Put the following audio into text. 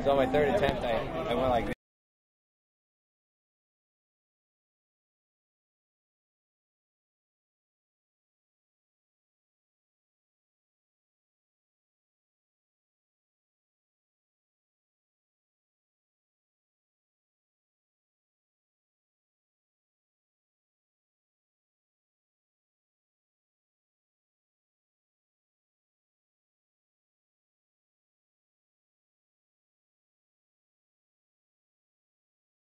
So on my third attempt, I went like this.